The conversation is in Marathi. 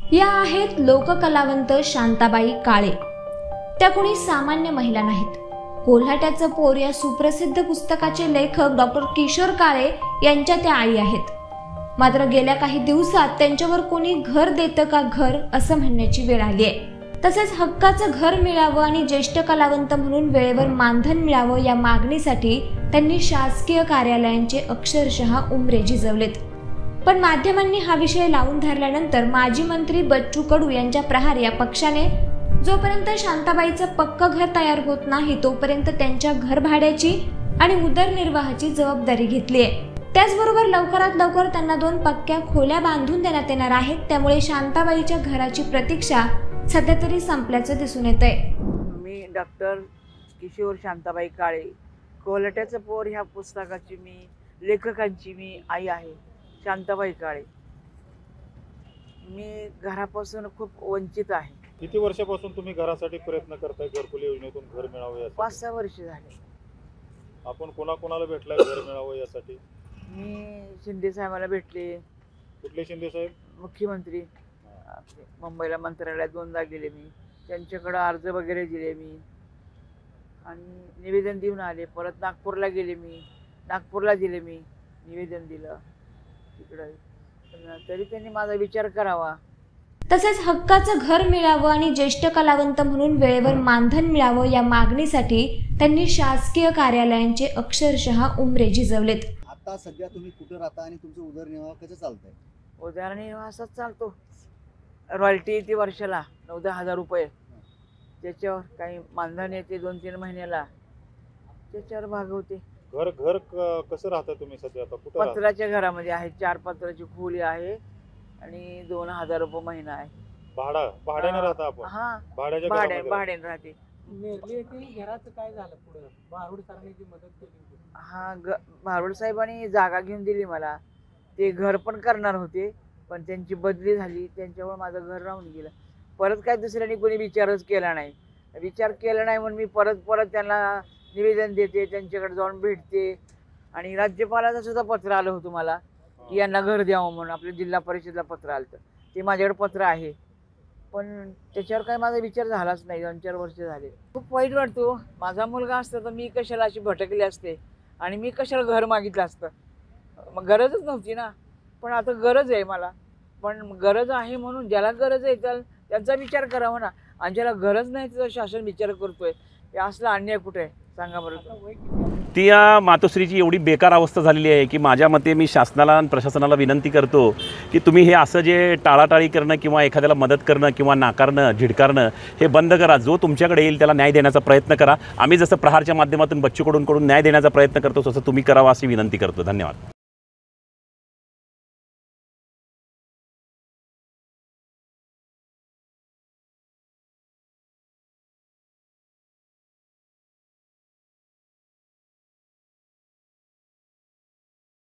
या आहेत लोककलावंत शांताबाई काळे। त्या कोणी सामान्य महिला नाहीत। कोल्हाट्याचं पोर या सुप्रसिद्ध पुस्तकाचे लेखक डॉक्टर किशोर काळे यांच्या त्या आई आहेत। मात्र गेल्या काही दिवसात त्यांच्यावर कोणी घर देतं का घर असं म्हणण्याची वेळ आली आहे। तसेच हक्काचं घर मिळावं आणि ज्येष्ठ कलावंत म्हणून वेळेवर मानधन मिळावं या मागणीसाठी त्यांनी शासकीय कार्यालयांचे अक्षरशः उंबरे झिजवलेत। पण माध्यमांनी हा विषय लावून धरल्यानंतर माजी मंत्री बच्चू कडू यांच्या प्रहार या पक्षाने जोपर्यंत शांताबाईचं पक्क घर तयार होत नाही तोपर्यंत त्यांच्या घर भाड्याची आणि उदरनिर्वाहाची जबाबदारी घेतली आहे। त्याचबरोबर लवकरात लवकर त्यांना 2 पक्क्या खोल्या बांधून देण्यात येणार आहेत। त्यामुळे शांताबाईच्या घराची प्रतीक्षा सध्या तरी संपल्याचं दिसून येतंय। मी डॉक्टर किशोर शांताबाई काळे, कोल्हाट्याचं पोर ह्या पुस्तकाची मी लेखकांची मी आई आहे, शांताबाई काळे। मी घरापासून खूप वंचित आहे। किती वर्षापासून तुम्ही घरासाठी प्रयत्न करताय? घरकुल योजनेतून घर मिळावं यासाठी 5-6 वर्ष झाले। आपण कोणाकोणाला भेटलाय घर मिळावं यासाठी? मी शिंदे साहेबांना भेटले। कुठले शिंदे साहेब? मुख्यमंत्री। मुंबईला मंत्रालयात 2दा गेले मी, त्यांच्याकडे अर्ज वगैरे दिले मी आणि निवेदन देऊन आले। परत नागपूरला गेले मी, नागपूरला दिले मी निवेदन दिलं तिकडे, तरी त्यांनी माझा विचार करावा। तसेच हक्काचं घर मिळावं आणि ज्येष्ठ कलावंत म्हणून वेळेवर मानधन मिळावं या मागणीसाठी त्यांनी शासकीय कार्यालयांचे अक्षरशः उंबरे झिजवलेत। आता सध्या तुम्ही कुठे राहता आणि तुमचं उदरनिर्वाह कसं चालतंय? उदरनिर्वाह असाच चालतो। रॉयल्टी येते वर्षाला 9-10 हजार रुपये, त्याच्यावर काही मानधन येते 2-3 महिन्याला, त्याच्यावर भागवते। घर कसं राहता तुम्ही सध्या? आता कुठे? पत्राच्या घरामध्ये आहे, 4 पत्राची खोली आहे आणि 2000 रुपये महिना आहे। भाड्याने राहता आपण? हा, भाड्याने राहते। घराचं काय झालं पुढे? भारूड साहेबांनी मदत केली? हा, भारूड साहेबांनी जागा घेऊन दिली मला। ते घर पण करणार होते पण त्यांची बदली झाली, त्यांच्यामुळे माझं घर राहून गेलं। परत काय दुसऱ्यांनी कोणी विचारच केला नाही म्हणून मी परत त्यांना निवेदन देते, त्यांच्याकडे जाऊन भेटते आणि राज्यपालाचं सुद्धा पत्र आलं होतं मला की यांना घर द्यावं म्हणून। आपल्या जिल्हा परिषदेला पत्र आलं, ते माझ्याकडे पत्र आहे पण त्याच्यावर काय माझा विचार झालाच नाही। 2-4 वर्ष झाले। खूप वाईट वाटतो। माझा मुलगा असता तर मी कशाला अशी भटकली असते आणि मी कशाला घर मागितलं असतं? मग गरजच नव्हती ना। पण आता गरज आहे मला, पण गरज आहे म्हणून ज्याला गरज आहे त्यांचा विचार करावा ना, आणि ज्याला गरज नाही त्याचा शासन विचार करतोय, हे असला अन्याय कुठे आहे सांगा बरं। ती या मातोश्रीची एवढी बेकार अवस्था झालेली आहे की माझ्या मते मी शासनाला आणि प्रशासनाला विनंती करतो की तुम्ही हे असं जे टाळाटाळी करणं किंवा एखाद्याला मदत करणं किंवा नाकारणं झिडकारणं हे बंद करा। जो तुमच्याकडे येईल त्याला न्याय देण्याचा प्रयत्न करा। आम्ही जसं प्रहारच्या माध्यमातून बच्चू कडूंकडून न्याय देण्याचा प्रयत्न करतो तसं तुम्ही करावा अशी विनंती करतो। धन्यवाद।